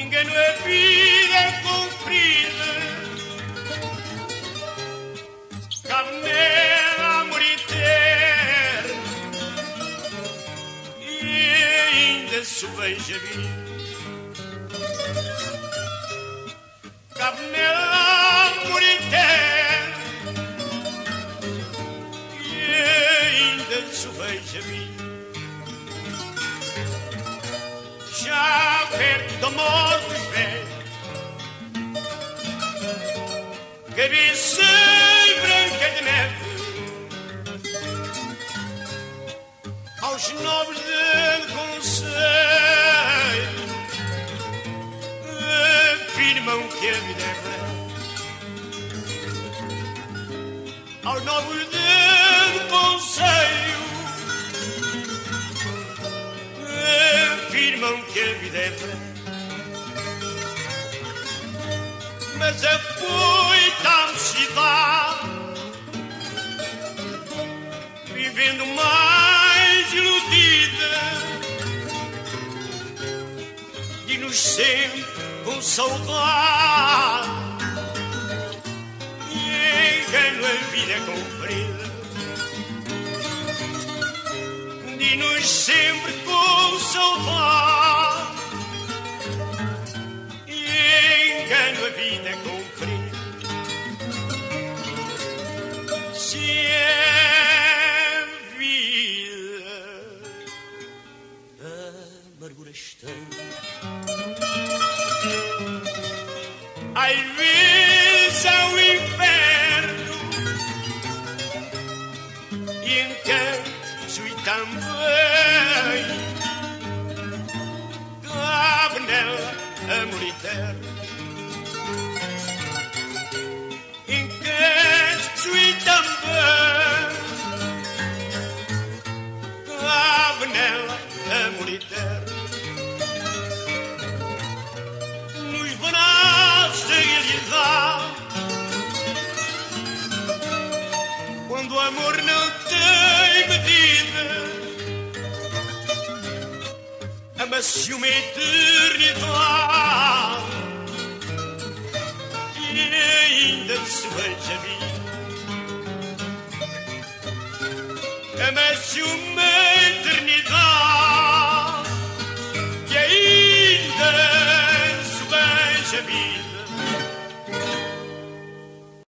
engano a vida comprida, cabe nela amor eterno, e ainda se veja vir. Cabe nela amor eterno, e ainda se veja vir. Já perto da morte velha, cabeça branca de neve, aos nobres de conselho afirmam que a vida é breve. Aos nobres de conselho afirmam que a vida é breve. Mas a poeta cidade, vivendo mais iludida, diz-nos sempre com saudade, e engano a vida é comprida. Diz-nos sempre com saudade, e engano a vida é comprida. Se é vida, amargura estranha, às vezes ao inferno, e encanto e também cabe nela amor eterno. Encanto e também cabe nela amor eterno. Nos braços da realidade, quando o amor não tem medida, ama-se uma eternidade, e ainda se veja vir. Ama-se uma eternidade, e ainda se veja vir.